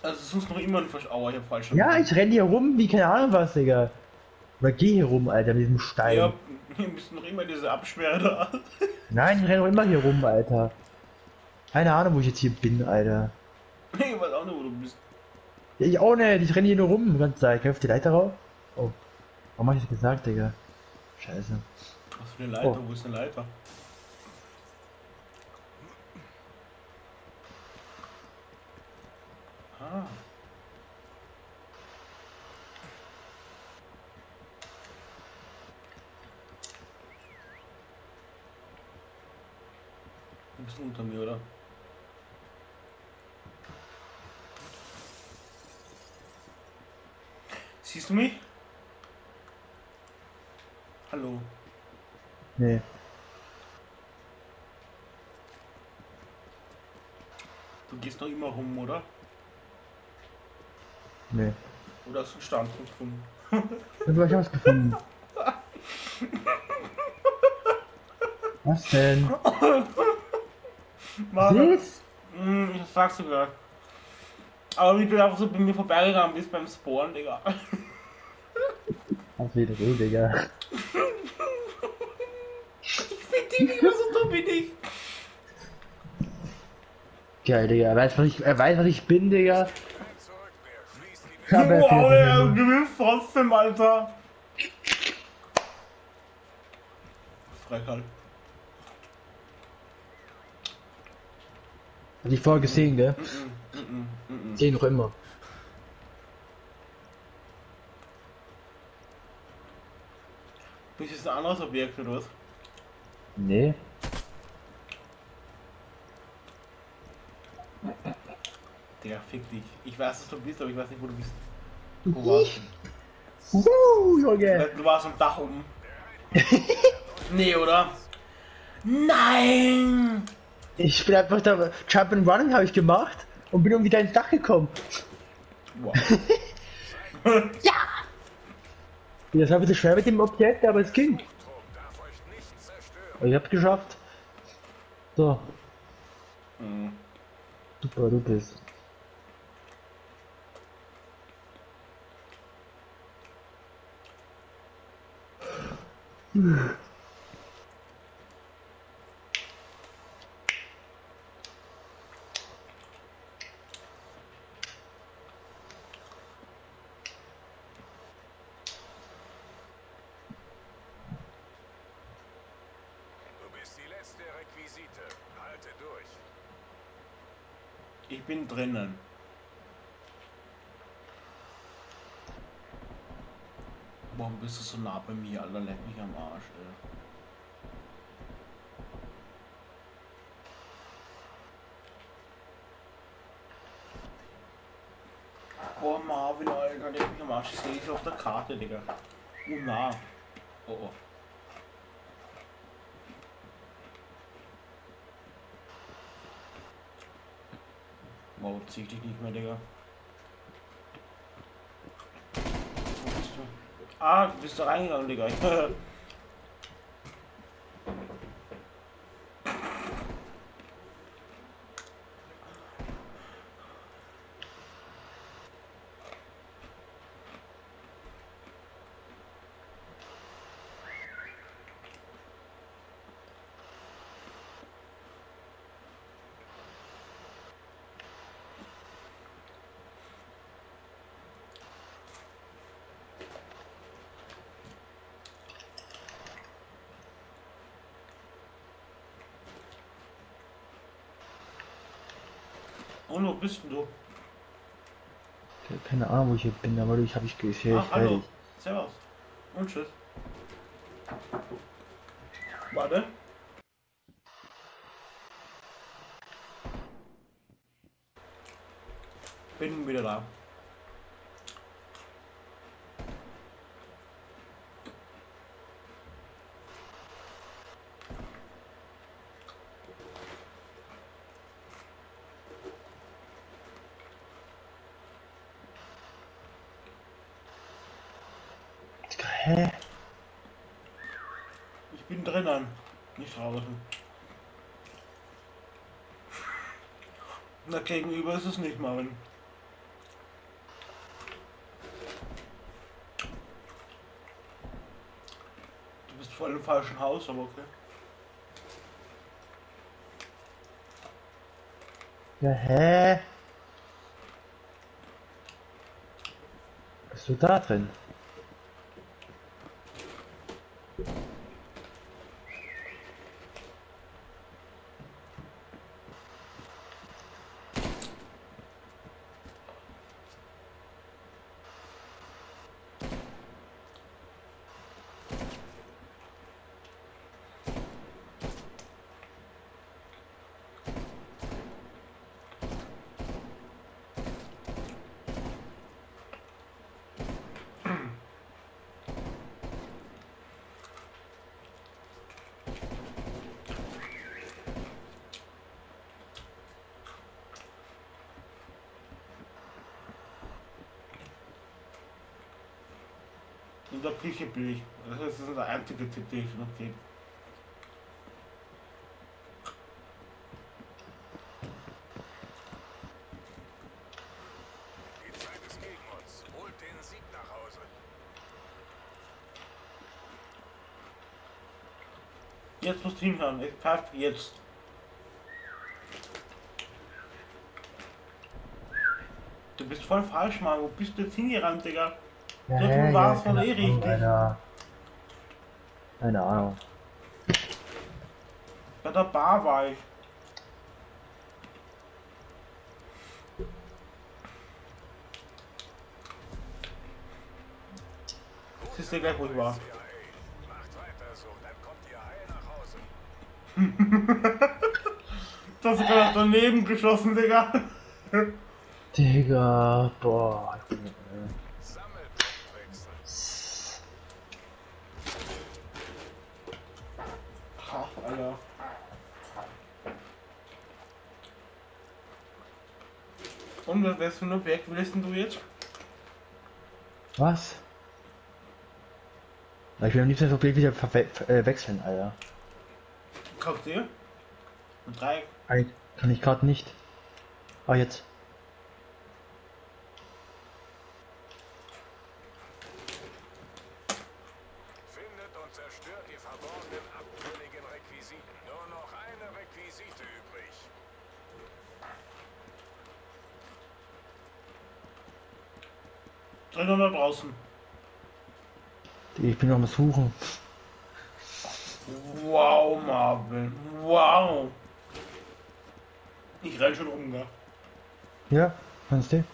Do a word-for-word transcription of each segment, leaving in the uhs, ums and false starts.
Also es ist noch immer ein Versch... Aua, ich hab falsch Ja, gemacht. ich renn hier rum wie keine Ahnung was, Digga. Oder geh hier rum, Alter, mit diesem Ja, Stein. wir müssen noch immer diese Absperre da. Nein, ich renn doch immer hier rum, Alter. Keine Ahnung, wo ich jetzt hier bin, Alter. Ich weiß auch nicht, wo du bist. Ja, ich auch nicht, ich renne hier nur rum die ganze Zeit. Kann ich auf die Leiter rauf? Oh, warum hab ich das gesagt, Digga? Scheiße. Was für eine Oh, Leiter? Wo ist eine Leiter? Ah. Du bist unter mir, oder? Siehst du mich? Hallo. nee. Du gehst noch immer rum, oder? Nee. Oder hast du einen Standpunkt gefunden? Ich hab was gefunden. Was denn? Mann, Was? mm, ich sag's sogar. Aber wie du einfach so bei mir vorbeigegangen bist beim Spawnen, Digga. Ach, wieder du, Digga. Ich find die nicht mehr so dumm wie dich. Geil, Digga. Er weiß, was ich, er weiß, was ich bin, Digga. Aber er Wow, findet er mich gewinnt trotzdem, Alter. Frechheit. Hat ich vorher gesehen, gell? Mm -mm, mm -mm. Sehen noch immer. Ist das ein anderes Objekt oder was? Nee. Digga, fick dich. Ich weiß, dass du bist, aber ich weiß nicht, wo du bist. Wo warst du? Wuhu, Junge. Du warst am Dach oben. Nee, oder? Nein! Ich bin einfach da, Jump and Running habe ich gemacht und bin irgendwie da ins Dach gekommen. Wow. Ja! Das war ein bisschen schwer mit dem Objekt, aber es ging. Aber ich hab's geschafft. So, Mhm. super, du bist. Du bist die letzte Requisite. Halte durch. Ich bin drinnen. Warum bist du so nah bei mir, Alter? Leck mich am Arsch, ey. Boah, Marvin, Alter, leck mich am Arsch. Ich sehe dich auf der Karte, Digga. Oh, nah. Oh, oh. Wow, zieh dich nicht mehr, Digga. Wo bist du? Ah, du bist da reingegangen, Digga. Und wo bist denn du? Keine Ahnung, wo ich hier bin, aber ich habe ich gesehen. Ach, hallo. Servus. Und tschüss. Warte. Bin wieder da. Hä? Ich bin drinnen. Nicht draußen. Da gegenüber ist es nicht, Marvin. bist voll im falschen Haus, aber okay. Ja, hä? Bist du da drin? In der Küche bin ich. Das ist der einzige Tipp, den ich noch gebe. Die Zeit ist gegen uns. Holt den Sieg nach Hause. Jetzt musst du hinhören. Ich pfeife jetzt. Du bist voll falsch, Mann. Wo bist du jetzt hingerannt, Digga? Ja, So, hä? du warst Ja, voll keine eh Ahnung, richtig. Alter. Keine Ahnung. Bei der Bar war ich. Siehst du gleich, wo ich war. C I A. Macht weiter so, dann kommt ihr heil nach Hause. Du hast sogar noch daneben geschossen, Digga. Digga, boah. Sammelpunktwechsel. Ha, Alter. Und was wärst du nur weg? Willst du jetzt? Was? Ich will am liebsten das Objekt wieder verwe äh, wechseln, Alter. Kaufst du? Und drei. Ein, kann ich gerade nicht. Ah, jetzt. Findet und zerstört die verborgenen abtrünnigen Requisiten. Nur noch eine Requisite übrig. Drin oder draußen? Ich bin noch mal suchen. Wow, Marvin. Wow. Ich renn schon um, gell? Ja, kannst du?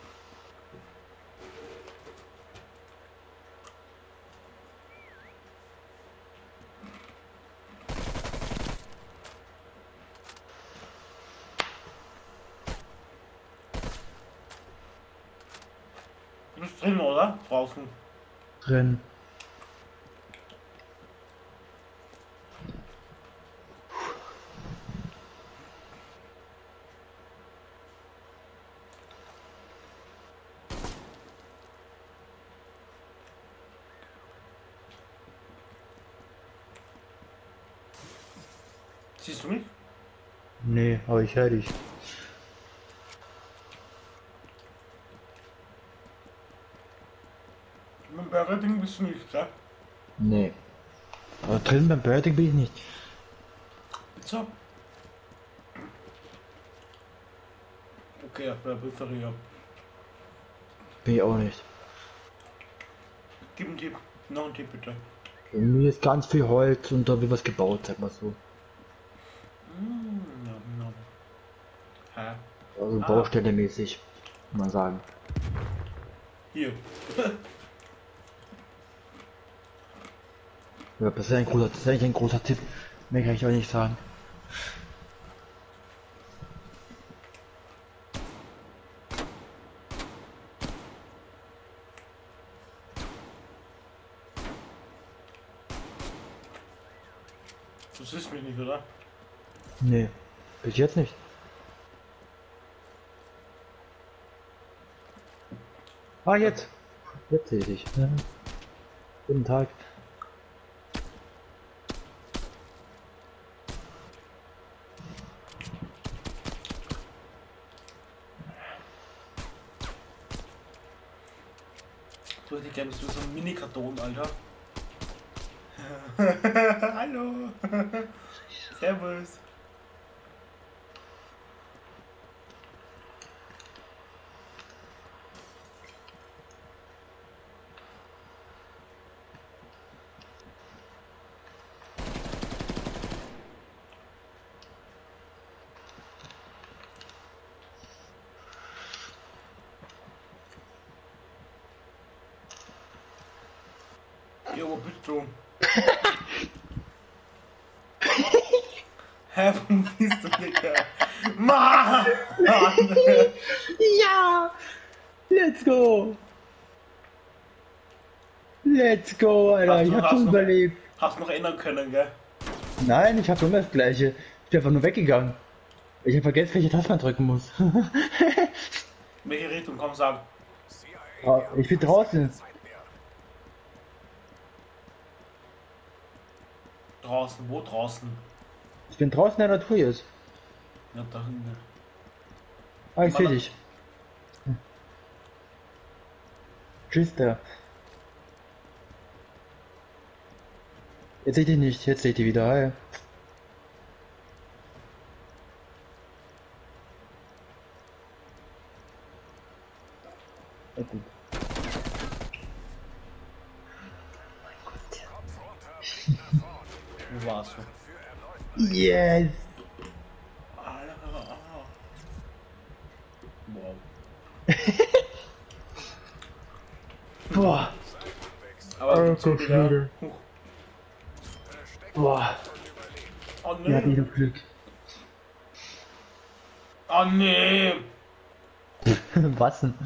Du bist drin, oder? Draußen. Drin. Siehst du mich? Nee, aber ich höre dich. Mit dem Berreding bist du nicht, gell? Nee. Aber drin beim Birding bin ich nicht. So. Okay, auf der Peripherie. Bin ich auch nicht. Gib einen Tipp. Noch einen Tipp, bitte. Bei mir ist ganz viel Holz und da wird was gebaut, sag mal so. Mm, ja, ja. Hä? Also Ah. Baustelle mäßig, kann man sagen. Hier. Ja, das ist ein großer, das ist eigentlich ein großer Tipp. Mehr kann ich auch nicht sagen. Du siehst mich nicht, oder? Nee, bis jetzt nicht. Ah, jetzt. Jetzt sehe ich dich. Ja. Guten Tag. Du hättest gerne so ein Mini-Karton, Alter. Hallo. Servus. Ja, wo bist du? Hä, wo bist du, Digga? Mann! Ja! Let's go! Let's go, Alter. Hast Ich du- hab hast schon du- überlebt. Hast noch ändern können, gell? Nein, ich hab immer das gleiche. Ich bin einfach nur weggegangen. Ich hab vergessen, welche Taste man drücken muss. In welche Richtung? Komm, sag. C I A, Ah, wir haben ich bin fast draußen. keine Zeit mehr. Draußen, wo draußen? Ich bin draußen in der Natur jetzt. Ja, da hinten. Ah, ich sehe Warte. dich. Hm. Tschüss da. Jetzt sehe ich dich nicht, jetzt sehe ich dich wieder. Hi. Ja, gut. Kopf runter, Blick nach vorn. Wo warst du? Für erneut Yes! Alter. Wow. Boah! Aber Oh, so Gott, wieder. Leute. Huch. verstecken Boah! und überleben. Oh Ja, nee. wieder Glück. Oh nee. Was denn?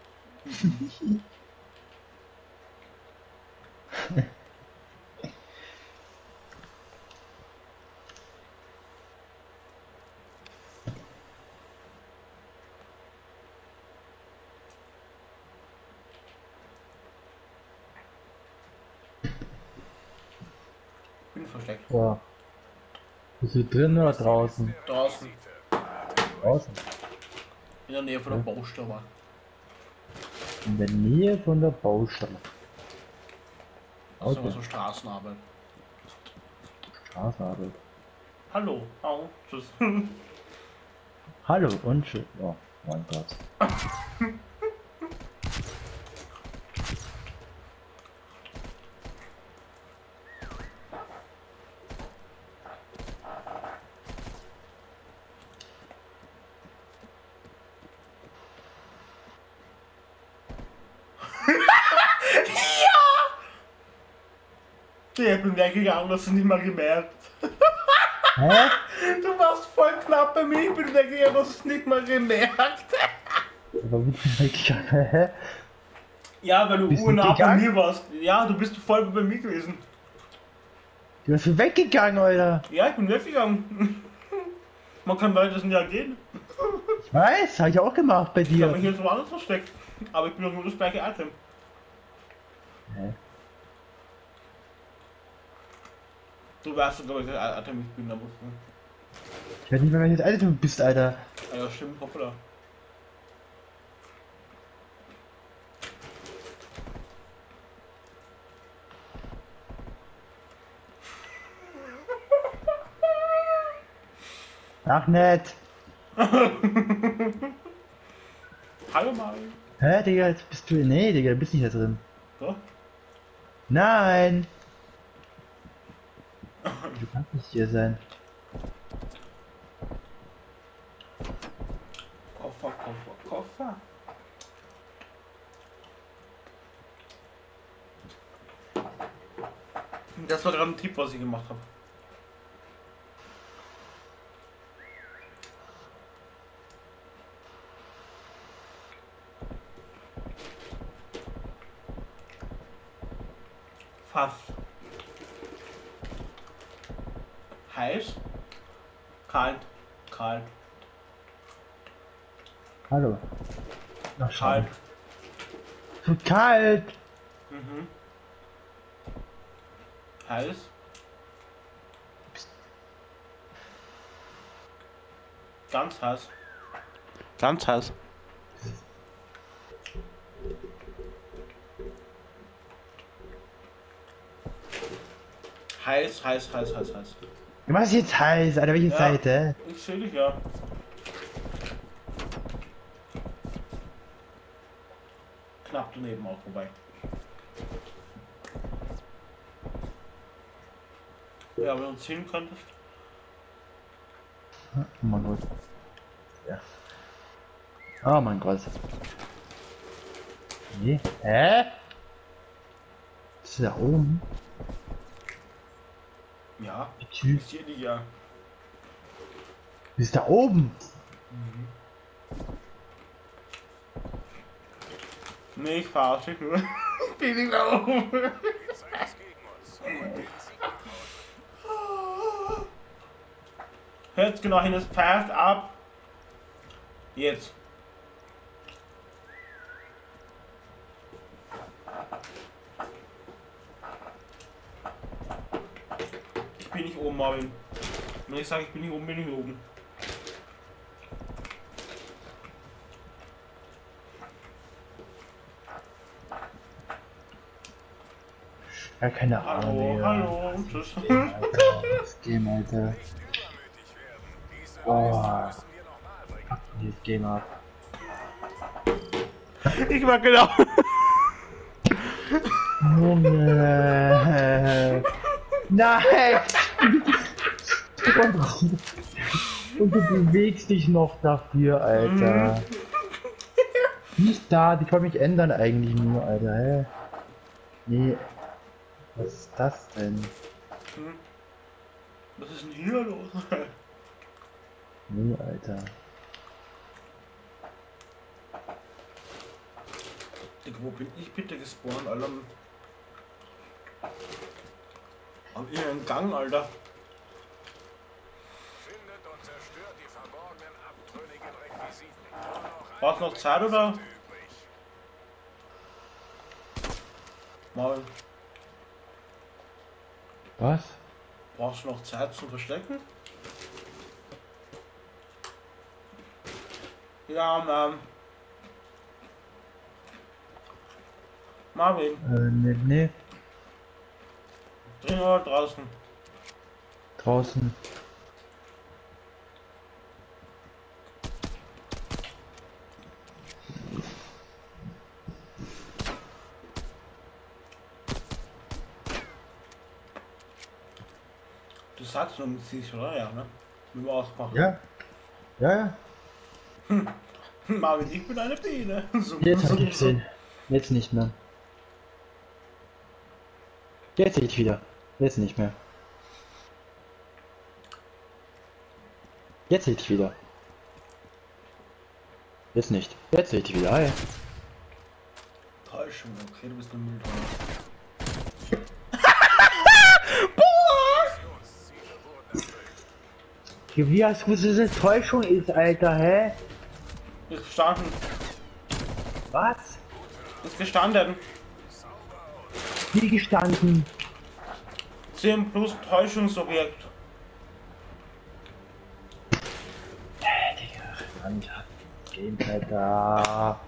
Bin versteckt. Boah. Bist du drin oder draußen? Draußen. Draußen. In der Nähe von der Baustelle. In der Nähe von der Baustelle. Also Okay. so Straßenarbeit. Straßenarbeit. Hallo. Au. Tschüss. Hallo und tschüss. Oh mein Gott. Ich bin weggegangen, das ist nicht mal gemerkt. Hä? Du warst voll knapp bei mir, ich bin weggegangen, das ist nicht mal gemerkt. Aber wie bin ich weggegangen? Hä? Ja, weil du Bist du unnah bei gegangen? mir warst. Ja, du bist voll bei mir gewesen. Du bist weggegangen, Alter. Ja, ich bin weggegangen. Man kann weiter ja gehen. Ich weiß, habe ich auch gemacht bei Ich habe mich dir. jetzt woanders versteckt. Aber ich bin doch nur das gleiche Item. Hä? Du weißt, glaube ich, das Item ich bin da muss. Ich weiß nicht mehr, welches Alter du bist, Alter. Ah ja, stimmt, hoppla. Ach, nett. Hallo Mario. Hä, Digga, jetzt bist du. Nee, Digga, du bist nicht da drin. So? Nein! Du kannst nicht hier sein. Koffer, Koffer, Koffer. Das war gerade ein Tipp, was ich gemacht habe. Fass. Heiß. Kalt. Kalt. Hallo. Ach, schade. Kalt. So kalt! Mhm. Heiß. Ganz heiß. Ganz heiß. Heiß, heiß, heiß, heiß, heiß. Was ist jetzt heiß, Alter? Welche Ja. Seite? Ich seh dich ja. Knapp daneben auch vorbei. Ja, wenn du uns sehen könntest. Oh mein Gott. Ja. Oh mein Gott. Nee. Hä? Ist da oben? Ja, Die Tür. ich seh dich ja. Ist da oben? Nee, ich verarsche dich nur. Ich bin nicht da oben. Die Zeit ist gegen uns. Und den Sieg nach Hause. Hört genau hin, es pfeift ab. Jetzt. Ich bin nicht oben, Marvin. Wenn ich sage, ich bin nicht oben, bin ich oben. Ja, keine Hallo, Ahnung. Ja. hallo, tschüss. Alter, das Game, Alter. Nicht übermütig werden. Diese Oh. Leistung müssen wir nochmal bringen. Dieses Game ab. Ich war genau. Junge. Nein! Und du bewegst dich noch dafür, Alter. Nicht da, die kann mich ändern eigentlich nur, Alter. Hä? Nee. Was ist das denn? Was ist denn hier los? Nee, Alter. Digga, wo bin ich bitte gespawnt, Alter? Am inneren Gang, Alter. Findet und zerstört die verborgenen abtrünnigen Requisiten. Nur noch Brauchst du noch Zeit, oder? übrig. Marvin, Was? brauchst du noch Zeit zum Verstecken? Ja, Mann. Marvin, Äh, nee, nee. drin oder draußen? Draußen. Du sagst nur mit sich, oder? Ja, ne? Mit dem Ausmachen. Ja? Ja, ja. Marvin, ich bin eine Biene. So, Jetzt hab so, ich gesehen. Jetzt nicht mehr. Jetzt sehe ich wieder. Jetzt nicht mehr. Jetzt sehe ich wieder. Jetzt nicht. Jetzt sehe ich wieder. Hi. Täuschung, okay, du bist eine Mülltonne. Missionsziele wurden erfüllt. Wie hast du diese Täuschung ist, Alter, hä? Ist gestanden. Was? Ist gestanden. Wie gestanden? zehn plus Täuschungsobjekt. Alter, Game, Alter.